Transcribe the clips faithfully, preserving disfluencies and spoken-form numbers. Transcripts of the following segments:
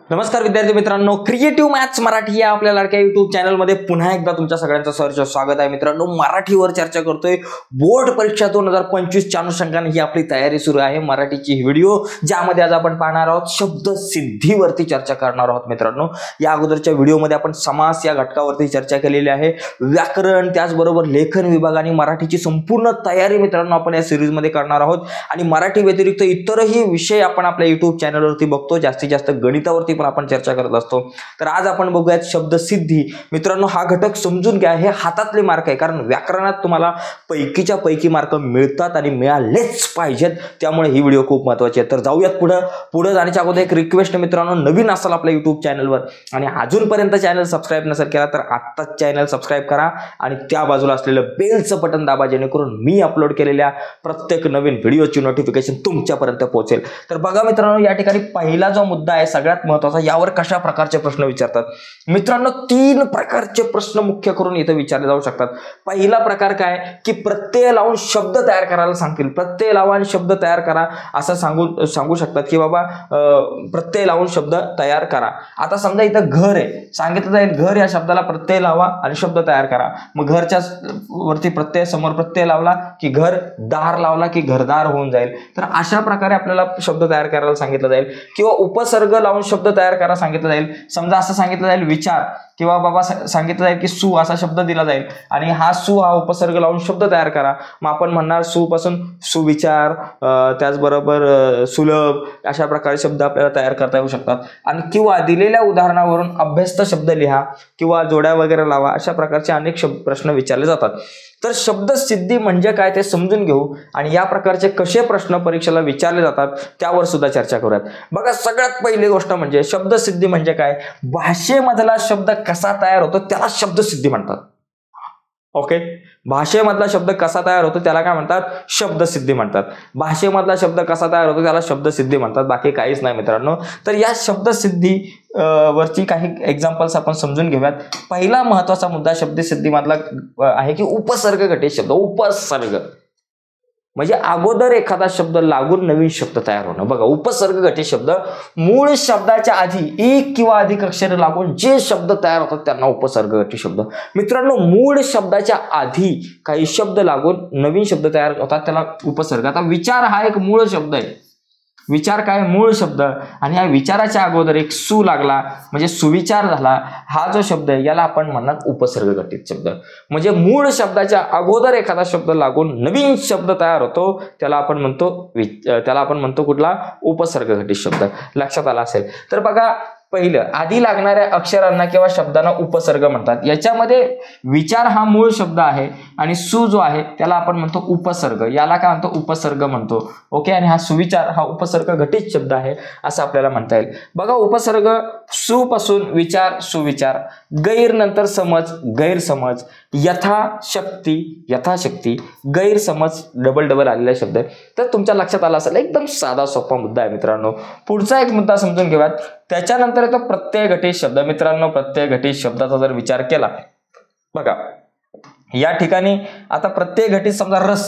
नमस्कार विद्यार्थी मित्रांनो, क्रिएटिव्ह मॅथ्स मराठी या आपल्या लाडक्या युट्यूब चॅनलमध्ये पुन्हा एकदा तुमच्या सगळ्यांचं सहर्ष स्वागत आहे. मित्रांनो, मराठीवर चर्चा करतोय. बोर्ड परीक्षा दोन हजार पंचवीस च्या अनुषंगाने ही आपली तयारी सुरू आहे. मराठीची ही व्हिडिओ ज्यामध्ये आज आपण पाहणार आहोत शब्द सिद्धीवरती चर्चा करणार आहोत. मित्रांनो, या अगोदरच्या व्हिडिओमध्ये आपण समास या घटकावरती चर्चा केलेली आहे. व्याकरण त्याचबरोबर लेखन विभाग आणि मराठीची संपूर्ण तयारी मित्रांनो आपण या सिरीज मध्ये करणार आहोत. आणि मराठी व्यतिरिक्त इतरही विषय आपण आपल्या युट्यूब चॅनलवरती बघतो. जास्तीत जास्त गणितावरती पण आपण चर्चा करत असतो. तर आज आपण बघूयात शब्द सिद्धी. मित्रांनो, हा घटक समजून घ्या. हे हातातले मार्क आहे, कारण व्याकरणात तुम्हाला पैकीच्या पैकी मार्क मिळतात आणि मिळालेच पाहिजेत. त्यामुळे ही व्हिडिओ खूप महत्त्वाची आहे. तर जाऊयात पुढे. पुढे जाण्याच्या अगोदर एक रिक्वेस्ट मित्रांनो, नवीन असाल आपल्या युट्यूब चॅनलवर आणि अजूनपर्यंत चॅनल सबस्क्राईब नसेल केला तर आत्ताच चॅनल सबस्क्राईब करा आणि त्या बाजूला असलेलं बेलचं बटन दाबा, जेणेकरून मी अपलोड केलेल्या प्रत्येक नवीन व्हिडिओची नोटिफिकेशन तुमच्यापर्यंत पोहोचेल. तर बघा मित्रांनो, या ठिकाणी पहिला जो मुद्दा आहे सगळ्यात महत्त्वाचा, यावर कशा प्रकारचे प्रश्न विचारतात. मित्रांनो, तीन प्रकारचे प्रश्न मुख्य करून इथे विचारले जाऊ शकतात. पहिला प्रकार काय की प्रत्यय लावून शब्द तयार करायला सांगतील. प्रत्यय लावा आणि शब्द तयार करा असं सांगू सांगू शकतात की बाबा प्रत्यय लावून शब्द तयार करा. आता समजा इथं घर आहे, सांगितलं जाईल घर या शब्दाला प्रत्यय लावा आणि शब्द तयार करा. मग घरच्या वरती प्रत्यय समोर प्रत्यय लावला की घर, दार लावला की घरदार होऊन जाईल. तर अशा प्रकारे आपल्याला शब्द तयार करायला सांगितलं जाईल. किंवा उपसर्ग लावून शब्द तयार करा सांगितलं जाईल. समजा असं सांगितलं जाईल विचार, किंवा बाबा सांगितलं जाईल की सु असा शब्द दिला जाईल आणि हा सु हा उपसर्ग लावून शब्द तयार करा. मग आपण म्हणणार सु पासून सुविचार, त्याचबरोबर सुलभ, अशा प्रकारे शब्द आपल्याला तयार करता येऊ शकतात. आणि किंवा दिलेल्या उदाहरणावरून अभ्यस्त शब्द लिहा किंवा जोड्या वगैरे लावा, अशा प्रकारचे अनेक शब्द प्रश्न विचारले जातात. तर शब्द सिद्धी म्हणजे काय ते समजून घेऊ आणि या प्रकारचे कसे प्रश्न परीक्षेला विचारले जातात त्यावर सुद्धा चर्चा करूयात. बघा, सगळ्यात पहिली गोष्ट म्हणजे शब्द सिद्धी म्हणजे काय. भाषेमधला शब्द कसा तयार होतो त्याला शब्द सिद्धी म्हणतात. ओके, भाषेमधला शब्द कसा तयार होतो त्याला काय म्हणतात, शब्द सिद्धी म्हणतात. भाषेमधला शब्द कसा तयार होतो त्याला शब्द सिद्धी म्हणतात, बाकी काहीच नाही मित्रांनो. तर या शब्द सिद्धी वरची काही एक्झाम्पल्स आपण समजून घेऊयात. पहिला महत्वाचा मुद्दा शब्द सिद्धी मधला आहे की उपसर्ग घटित शब्द. उपसर्ग म्हणजे अगोदर एखादा शब्द लागून नवीन शब्द तयार होणं. बघा, उपसर्ग घटित शब्द मूळ शब्दाच्या आधी एक किंवा अधिक अक्षर लागून जे शब्द तयार होतात त्यांना उपसर्ग घटित शब्द. मित्रांनो, मूळ शब्दाच्या आधी काही शब्द लागून नवीन शब्द तयार होतात त्याला उपसर्ग. आता विचार हा एक मूळ शब्द आहे. विचार काय, मूळ शब्द, आणि या विचाराच्या अगोदर एक सु लागला म्हणजे सुविचार झाला. हा जो शब्द आहे याला आपण म्हणणार उपसर्ग घटित शब्द. म्हणजे मूळ शब्दाच्या अगोदर एखादा शब्द लागून नवीन शब्द तयार होतो त्याला आपण म्हणतो त्याला आपण म्हणतो कुठला, उपसर्ग घटित शब्द. लक्षात आला असेल. तर बघा, पहिलं आधी लागणाऱ्या अक्षरांना किंवा शब्दांना उपसर्ग म्हणतात. याच्यामध्ये विचार हा मूळ शब्द आहे आणि सु जो आहे त्याला आपण म्हणतो उपसर्ग. याला काय म्हणतो, उपसर्ग म्हणतो. ओके, आणि हा सुविचार हा उपसर्ग घटित शब्द आहे असं आपल्याला म्हणता येईल. बघा, उपसर्ग सु पासून विचार, सुविचार, गैर नंतर समज, गैरसमज, यथाशक्ती, यथाशक्ती, गैरसमज, डबल डबल आलेला शब्द आहे. तर तुमच्या लक्षात आला असेल, एकदम साधा सोपा मुद्दा आहे मित्रांनो. पुढचा एक मुद्दा समजून घेऊयात. त्याच्यानंतर येतो प्रत्यय घटित शब्द. मित्रांनो, प्रत्यय घटित शब्दाचा जर विचार केला, बघा या ठिकाणी आता प्रत्यय घटित समजा रस,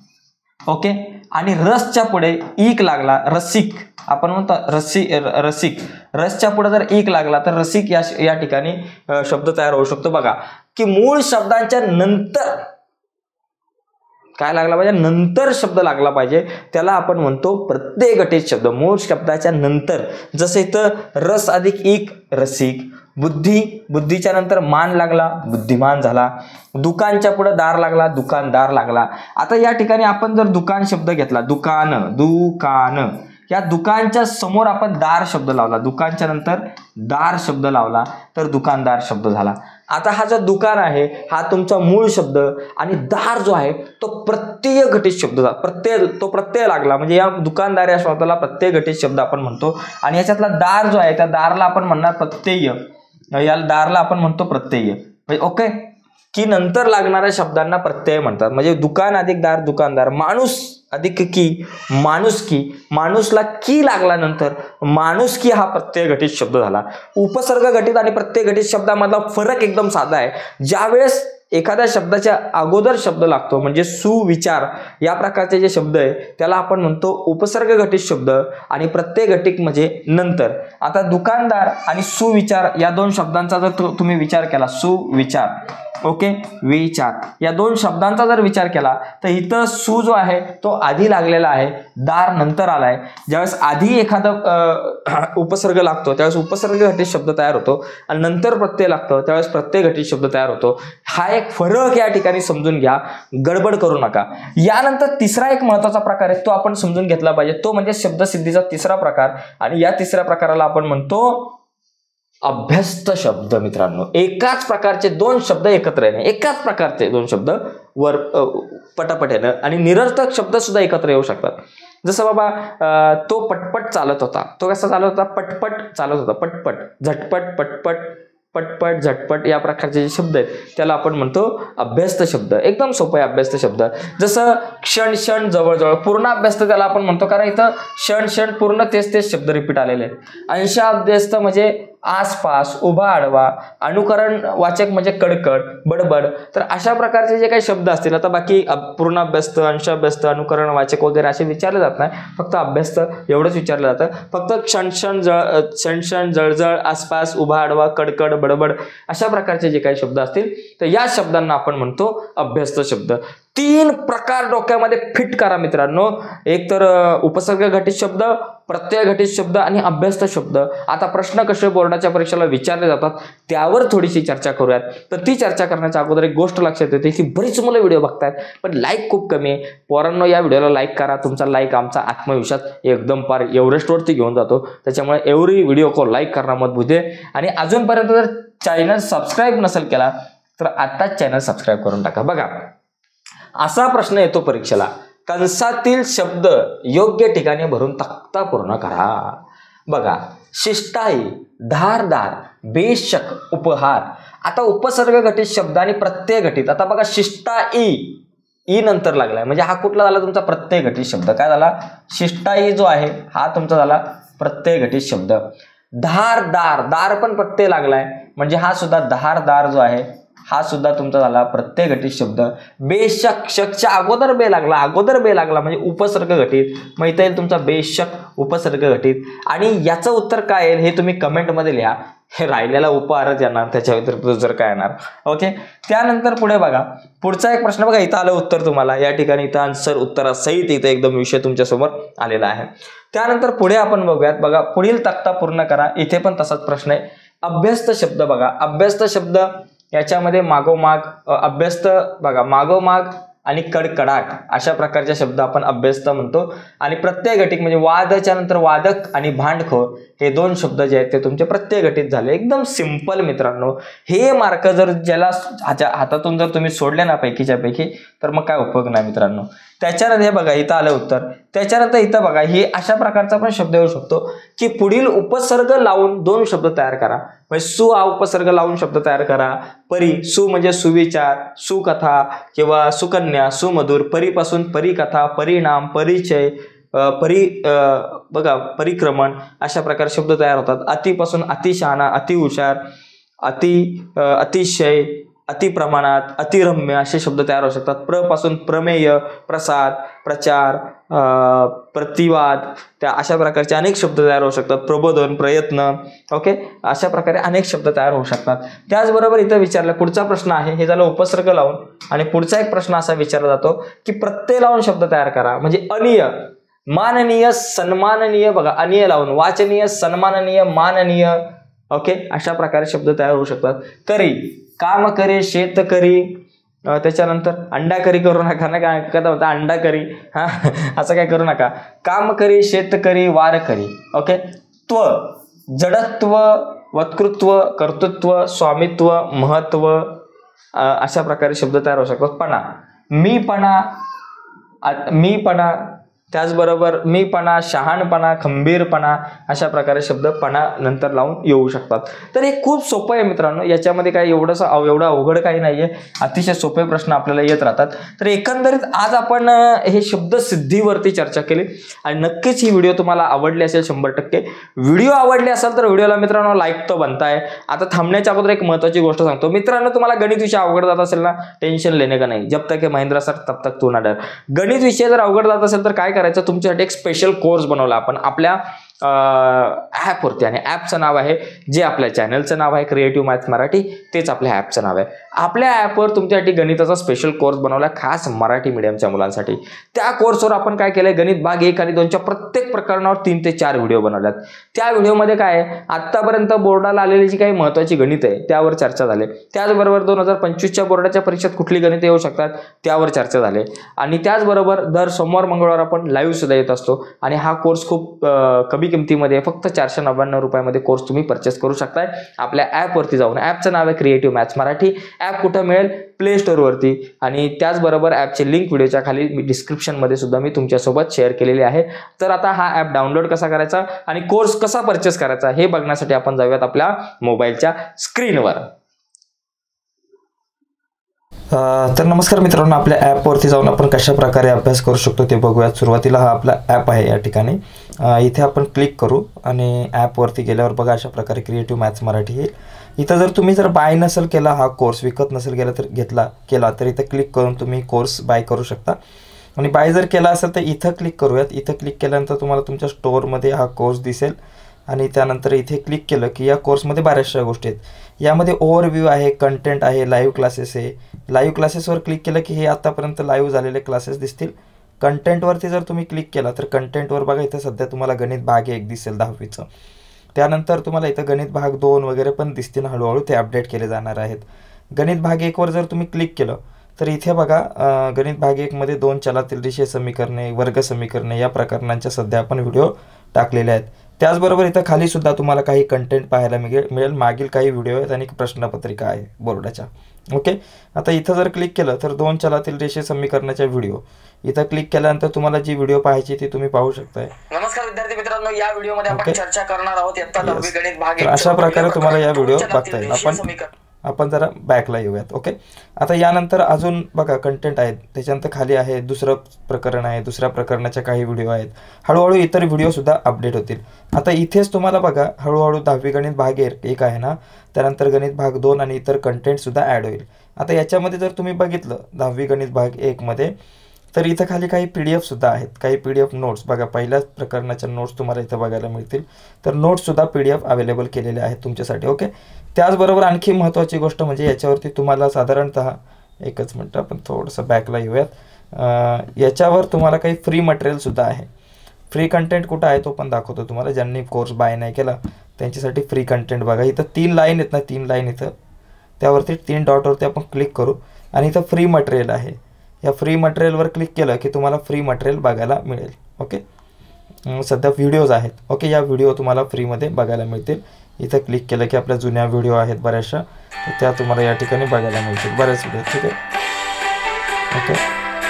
ओके, आणि रसच्या पुढे इक लागला, रसिक आपण म्हणतो रसी रसिक, रसच्या पुढे जर इक लागला तर रसिक या या ठिकाणी शब्द तयार होऊ शकतो. बघा की मूळ शब्दांच्या नंतर काय लागला पाहिजे, नंतर शब्द लागला पाहिजे, त्याला आपण म्हणतो प्रत्यय घटित शब्द. मूळ शब्दाच्या नंतर, जसं इथं रस अधिक इक, रसिक. बुद्धी, बुद्धीच्या नंतर मान लागला, बुद्धिमान झाला. दुकानच्या पुढे दार लागला, दुकानदार लागला. आता या ठिकाणी आपण जर दुकान शब्द घेतला, दुकान, दुकान, या दुकानच्या समोर आपण दार शब्द लावला, दुकानच्या नंतर दार शब्द लावला तर दुकानदार शब्द झाला. आता हा जो दुकान आहे हा तुमचा मूळ शब्द आणि दार जो आहे तो प्रत्यय घटित शब्द. प्रत्यय, तो प्रत्यय लागला म्हणजे या दुकानदार या शब्दाला प्रत्यय घटित शब्द आपण म्हणतो. आणि याच्यातला दार जो आहे त्या दारला आपण म्हणणार प्रत्यय. याला दारला आपण म्हणतो प्रत्यय. ओके, की नंतर लागणाऱ्या शब्दांना प्रत्यय म्हणतात. म्हणजे दुकान अधिक दार, दुकानदार. माणूस अधिक की, माणुसकी. माणूसला की लागला नंतर माणुसकी हा प्रत्यय घटित शब्द झाला. उपसर्ग घटित आणि प्रत्यय घटित शब्दामधला फरक एकदम साधा आहे. ज्यावेळेस एखाद्या शब्दाच्या अगोदर शब्द लागतो म्हणजे सुविचार या प्रकारचे जे शब्द आहे त्याला आपण म्हणतो उपसर्ग घटित शब्द आणि प्रत्यय घटित म्हणजे नंतर. आता दुकानदार आणि सुविचार या दोन शब्दांचा जर तुम्ही विचार केला, सुविचार ओके विचार या दोन शब्दांचा जर विचार केला तर इथं सु जो आहे तो आधी लागलेला आहे, दार नंतर आलाय. ज्यावेळेस आधी एखादा उपसर्ग लागतो त्यावेळेस उपसर्ग घटित शब्द तयार होतो आणि नंतर प्रत्यय लागतो त्यावेळेस प्रत्यय घटित शब्द तयार होतो. हा एक फरक या ठिकाणी समजून घ्या, गडबड करू नका. यानंतर तिसरा एक महत्वाचा प्रकार आहे तो आपण समजून घेतला पाहिजे, तो म्हणजे शब्दसिद्धीचा तिसरा प्रकार आणि या तिसऱ्या प्रकाराला आपण म्हणतो अभ्यस्त शब्द. मित्रांनो, एकाच प्रकारचे दोन शब्द एकत्र येणे, एकाच प्रकारचे दोन शब्द वर पटापट येणं आणि निरर्थक शब्द सुद्धा एकत्र येऊ शकतात. जसं बाबा तो पटपट चालत होता, तो कसा चालत होता, पटपट चालत होता, पटपट, झटपट, पटपट, पटपट, झटपट या प्रकारचे जे शब्द आहेत त्याला आपण म्हणतो अभ्यस्त शब्द. एकदम सोपं आहे अभ्यस्त शब्द. जसं क्षण क्षण जवळजवळ, पूर्ण अभ्यस्त त्याला आपण म्हणतो कारण इथं क्षण क्षण पूर्ण तेच तेच शब्द रिपीट आलेले आहेत. अंश अभ्यस्त म्हणजे आसपास, उभा आडवा, अनुकरण वाचक म्हणजे कडकड, बडबड. तर अशा प्रकारचे जे काही शब्द असतील, आता बाकी पूर्ण अभ्यस्त, अंश अभ्यस्त, अनुकरण वाचक वगैरे असे विचारले जात नाही, फक्त अभ्यस्त एवढंच विचारलं जातं. फक्त क्षण क्षण जळ क्षण क्षण जळजळ, आसपास, उभा आडवा, कडकड, बडबड अशा प्रकारचे जे काही शब्द असतील तर या शब्दांना आपण म्हणतो अभ्यस्त शब्द. तीन प्रकार डोक्यामध्ये फिट करा मित्रांनो, एक तर उपसर्ग घटित शब्द, प्रत्यय घटित शब्द आणि अभ्यस्त शब्द. आता प्रश्न कसे बोर्डाच्या परीक्षेला विचारले जातात त्यावर थोडीशी चर्चा करूयात. तर ती चर्चा करण्याच्या अगोदर एक गोष्ट लक्षात येते की बरीच मुलं व्हिडिओ बघतायत पण लाईक खूप कमी आहे. पोरांनो, या व्हिडिओला लाईक करा, तुमचा लाईक आमचा आत्मविश्वास एकदम पार एव्हरेस्टवरती घेऊन जातो. त्याच्यामुळे एव्हरी व्हिडिओ को लाईक करणं मजबूत आहे. आणि अजूनपर्यंत जर चॅनल सबस्क्राईब नसेल केला तर आत्ताच चॅनल सबस्क्राईब करून टाका. बघा, असा प्रश्न येतो परीक्षेला, कंसातील शब्द योग्य ठिकाणी भरून तक्ता पूर्ण करा. बघा, शिष्टाई, धारदार, बेशक, उपहार. आता उपसर्ग घटित शब्द आणि प्रत्यय घटित. आता बघा, शिष्टाई ई नंतर लागलाय म्हणजे हा कुठला झाला तुमचा प्रत्यय घटित शब्द. काय झाला, शिष्टाई जो आहे हा तुमचा झाला प्रत्यय घटित शब्द. धारदार, दार पण प्रत्यय लागलाय म्हणजे हा सुद्धा धारदार जो आहे हा सुद्धा तुमचा झाला प्रत्यय घटित शब्द. बेशक, शकच्या अगोदर बे लागला, अगोदर बे लागला म्हणजे उपसर्ग घटित. मग इथे येईल तुमचा बेशक उपसर्ग घटित. आणि याचं उत्तर काय येईल हे तुम्ही कमेंटमध्ये लिहा. हे राहिलेला उपहारच येणार, त्याच्या व्यतिरिक्त जर काय येणार. ओके, त्यानंतर पुढे बघा, पुढचा एक प्रश्न बघा, इथं आलं उत्तर तुम्हाला या ठिकाणी, इथं आन्सर उत्तरासहित इथं एकदम विषय तुमच्यासमोर आलेला आहे. त्यानंतर पुढे आपण बघूयात. बघा, पुढील तक्ता पूर्ण करा. इथे पण तसाच प्रश्न आहे. अभ्यस्त शब्द बघा, अभ्यस्त शब्द याच्यामध्ये मागोमाग, अभ्यस्त बघा मागोमाग आणि कडकडाट अशा प्रकारचे शब्द आपण अभ्यस्त म्हणतो. आणि प्रत्यय घटित म्हणजे वादच्या नंतर वादक आणि भांडखोर हे दोन शब्द जे आहेत ते तुमचे प्रत्यय घटित झाले. एकदम सिंपल मित्रांनो. हे मार्क जर ज्याला हातातून जर तुम्ही सोडले ना पैकीच्या पैकी तर मग काय उपयोग नाही मित्रांनो. त्याच्यानंतर हे बघा, इथं आलं उत्तर. त्याच्यानंतर इथं बघा, हे अशा प्रकारचा पण शब्द येऊ शकतो की पुढील उपसर्ग लावून दोन शब्द तयार करा. म्हणजे सु हा उपसर्ग लावून शब्द तयार करा. परी, सु म्हणजे सुविचार, सुकथा किंवा सुकन्या, सुमधुर. परीपासून परिकथा, परिणाम, परिचय, परी बघा परिक्रमण अशा प्रकारे शब्द तयार होतात. अतिपासून अतिशहाणा, अतिहुशार, अति अतिशय, अतिप्रमाणात, अतिरम्य असे शब्द तयार होऊ शकतात. प्र पासून प्रमेय, प्रसाद, प्रचार, प्रतिवाद, त्या अशा प्रकारचे अनेक शब्द तयार होऊ शकतात. प्रबोधन, प्रयत्न. ओके, अशा प्रकारे अनेक शब्द तयार होऊ शकतात. त्याचबरोबर इथं विचारलं, पुढचा प्रश्न आहे, हे झालं उपसर्ग लावून. आणि पुढचा एक प्रश्न असा विचारला जातो की प्रत्यय लावून शब्द तयार करा. म्हणजे अनिय, माननीय, सन्माननीय. बघा, अनिय लावून वाचनीय, सन्माननीय, माननीय. ओके, अशा प्रकारे शब्द तयार होऊ शकतात. करी, काम करे, शेत करी. त्याच्यानंतर अंडा करी करू नका ना, काय कदा होता अंडा करी, हा असं काय करू नका. काम करी, शेतकरी, वार करी. ओके, त्व, जडत्व, वक्तृत्व, कर्तृत्व, स्वामित्व, महत्व अशा प्रकारे शब्द तयार होऊ शकतात. पणा, मीपणा, मीपणा, त्याचबरोबर मीपणा, शहाणपणा, खंबीरपणा अशा प्रकारे शब्द पणा नंतर लावून येऊ शकतात. तर हे खूप सोपं आहे मित्रांनो, याच्यामध्ये काही एवढंसं एवढं अवघड काही नाहीये, अतिशय सोपे प्रश्न आपल्याला येत राहतात. तर एकंदरीत आज आपण हे शब्द सिद्धीवरती चर्चा केली आणि नक्कीच ही व्हिडिओ तुम्हाला आवडली असेल शंभर टक्के. व्हिडिओ आवडली असेल तर व्हिडिओला मित्रांनो लाईक तो बनताय. आता थांबण्याच्या अगोदर एक महत्त्वाची गोष्ट सांगतो मित्रांनो, तुम्हाला गणित विषय अवघड जात असेल ना, टेन्शन लेने का नाही, जब तक है महिंद्रा सर तब तक तू ना डर. गणित विषय जर अवघड जात असेल तर काय करायचं, तुमच्यासाठी एक स्पेशल कोर्स बनवला आपण आपल्या ॲपवरती आणि ॲपचं नाव आहे, जे आपल्या चॅनलचं नाव आहे क्रिएटिव्ह मॅथ्स मराठी, तेच आपल्या ॲपचं नाव आहे. आपल्या ॲपवर तुमच्यासाठी गणिताचा स्पेशल कोर्स बनवला खास मराठी मीडियमच्या मुलांसाठी. त्या कोर्सवर आपण काय केलंय, गणित भाग एक आणि दोनच्या प्रत्येक प्रकरणावर तीन ते चार व्हिडिओ बनवल्यात. त्या व्हिडिओमध्ये काय आहे, आतापर्यंत बोर्डाला आलेली जी काही महत्त्वाची गणित आहे त्यावर चर्चा झाली. त्याचबरोबर दोन हजार पंचवीसच्या बोर्डाच्या परीक्षेत कुठली गणित येऊ शकतात त्यावर चर्चा झाली. आणि त्याचबरोबर दर सोमवार मंगळवार आपण लाईव्ह सुद्धा येत असतो आणि हा कोर्स खूप कमी किमतीमध्ये फक्त चारशे नव्याण्णव रुपयामध्ये कोर्स तुम्ही परचेस करू शकताय आपल्या ॲपवरती जाऊन. ॲपचं नाव आहे क्रिएटिव्ह मॅथ्स मराठी. ॲप कुठं मिळेल, प्ले स्टोअरवरती. आणि त्याचबरोबर ॲपची लिंक व्हिडिओच्या खाली मी डिस्क्रिप्शनमध्ये सुद्धा मी तुमच्यासोबत शेअर केलेली आहे. तर आता हा ॲप डाउनलोड कसा करायचा आणि कोर्स कसा परचेस करायचा हे बघण्यासाठी आपण जाऊयात आपल्या मोबाईलच्या स्क्रीनवर. तर नमस्कार मित्रांनो, आपल्या ॲपवरती जाऊन आपण कशा प्रकारे अभ्यास करू शकतो ते बघूयात. सुरुवातीला हा आपला ॲप आहे, या ठिकाणी इथे आपण क्लिक करू आणि ॲपवरती गेल्यावर बघा अशा प्रकारे क्रिएटिव्ह मॅथ्स मराठी येईल. इथं जर तुम्ही जर बाय नसेल केला, हा कोर्स विकत नसेल गेला तर घेतला केला तर इथं क्लिक करून तुम्ही कोर्स बाय करू शकता. आणि बाय जर केला असेल तर इथं क्लिक करूयात. इथं क्लिक केल्यानंतर तुम्हाला तुमच्या स्टोअरमध्ये हा कोर्स दिसेल आणि त्यानंतर इथे क्लिक केलं की या कोर्समध्ये बऱ्याचशा गोष्टी आहेत. यामध्ये ओव्हरव्ह्यू आहे, कंटेंट आहे, लाईव्ह क्लासेस आहे. लाईव्ह क्लासेसवर क्लिक केलं की हे आतापर्यंत लाईव्ह झालेले क्लासेस दिसतील. कंटेंटवरती जर तुम्ही क्लिक केला तर कंटेंटवर बघा इथं सध्या तुम्हाला गणित भाग एक दिसेल दहावीचं. त्यानंतर तुम्हाला इथं गणित भाग दोन वगैरे पण दिसतील, हळूहळू ते अपडेट केले जाणार आहेत. गणित भाग एकवर जर तुम्ही क्लिक केलं तर इथे बघा गणित भाग एकमध्ये दोन चलातील रेषीय समीकरणे, वर्ग समीकरणे या प्रकरणांच्या सध्या आपण व्हिडिओ टाकलेले आहेत. त्याचबरोबर इथं खाली सुद्धा तुम्हाला काही कंटेंट पाहायला मिळेल मिळेल मागील काही व्हिडिओ आहेत आणि प्रश्नपत्रिका आहे बोर्डाच्या. ओके, आता इथं जर क्लिक केलं तर दोन चलातील रेषीय समीकरणाच्या व्हिडिओ इथं क्लिक केल्यानंतर तुम्हाला जी व्हिडिओ पाहायची ती तुम्ही पाहू शकताय. नमस्कार विद्यार्थी मित्रांनो, या व्हिडिओमध्ये आपण चर्चा करणार आहोत इयत्ता दहावी गणित भाग एक. तर अशा प्रकारे तुम्हाला या व्हिडिओ बघता येईल. आपण आपण जरा बॅकला येऊयात. ओके, आता यानंतर अजून बघा कंटेंट आहेत, त्याच्यानंतर खाली आहे दुसरं प्रकरण आहे, दुसऱ्या प्रकरणाच्या काही व्हिडिओ आहेत. हळूहळू इतर व्हिडिओसुद्धा अपडेट होतील. आता इथेच तुम्हाला बघा हळूहळू दहावी गणित भाग एक आहे ना, त्यानंतर गणित भाग दोन आणि इतर कंटेंटसुद्धा ॲड होईल. आता याच्यामध्ये जर तुम्ही बघितलं दहावी गणित भाग एकमध्ये तर इथं खाली काही पी डी एफसुद्धा आहेत, काही पी डी एफ नोट्स बघा, पहिल्याच प्रकरणाच्या नोट्स तुम्हाला इथं बघायला मिळतील. तर नोट्ससुद्धा पी डी एफ अवेलेबल केलेले आहेत तुमच्यासाठी. ओके, त्याचबरोबर आणखी महत्त्वाची गोष्ट म्हणजे याच्यावरती तुम्हाला साधारणतः एकच मिनटं आपण थोडंसं बॅकला येऊयात. याच्यावर तुम्हाला काही फ्री मटेरियलसुद्धा आहे. फ्री कंटेंट कुठं आहे तो पण दाखवतो तुम्हाला. ज्यांनी कोर्स बाय नाही केला त्यांच्यासाठी फ्री कंटेंट बघा, इथं तीन लाईन आहेत ना, तीन लाईन इथं त्यावरती तीन डॉटवरती आपण क्लिक करू आणि इथं फ्री मटेरियल आहे. या फ्री मटेरियलवर क्लिक केलं की तुम्हाला फ्री मटेरियल बघायला मिळेल. ओके, सध्या व्हिडिओज आहेत. ओके, या व्हिडिओ तुम्हाला फ्रीमध्ये बघायला मिळतील. इथं क्लिक केलं की आपल्या जुन्या व्हिडिओ आहेत बऱ्याचशा, तर त्या तुम्हाला या ठिकाणी बघायला मिळतील, बऱ्याच व्हिडिओ. ठीक आहे, ओके.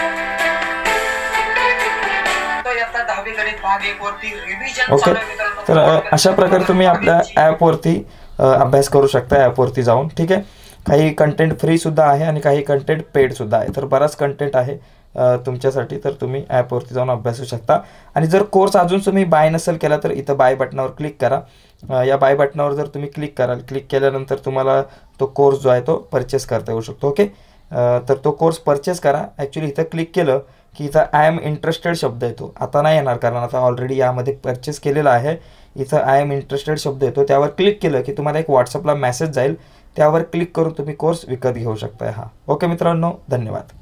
ओके, तर अशा प्रकारे तुम्ही आपल्या ॲपवरती अभ्यास करू शकता ॲपवरती जाऊन. ठीक आहे, काही कंटेंट फ्रीसुद्धा आहे आणि काही कंटेंट पेडसुद्धा आहे. तर बराच कंटेंट आहे तुमच्यासाठी, तर तुम्ही ॲपवरती जाऊन अभ्यासू शकता. आणि जर कोर्स अजून तुम्ही बाय नसेल केला तर इथं बाय बटनावर क्लिक करा. या बाय बटनावर जर तुम्ही क्लिक कराल, क्लिक केल्यानंतर तुम्हाला तो कोर्स जो आहे तो परचेस करता येऊ शकतो. ओके, तर तो कोर्स परचेस करा. ॲक्च्युली इथं क्लिक केलं की इथं आय एम इंटरेस्टेड शब्द येतो, आता नाही येणार कारण आता ऑलरेडी यामध्ये परचेस केलेला आहे. इथं आय एम इंटरेस्टेड शब्द येतो, त्यावर क्लिक केलं की तुम्हाला एक व्हॉट्सअपला मेसेज जाईल, त्यावर क्लिक करून तुम्ही कोर्स विकत घेऊ शकताय. हा ओके मित्रांनो, धन्यवाद.